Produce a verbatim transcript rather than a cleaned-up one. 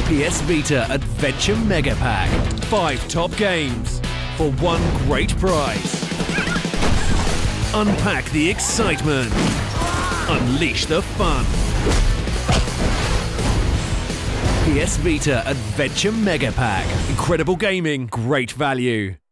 P S Vita Adventure Mega Pack. Five top games for one great price. Unpack the excitement. Unleash the fun. P S Vita Adventure Mega Pack. Incredible gaming, great value.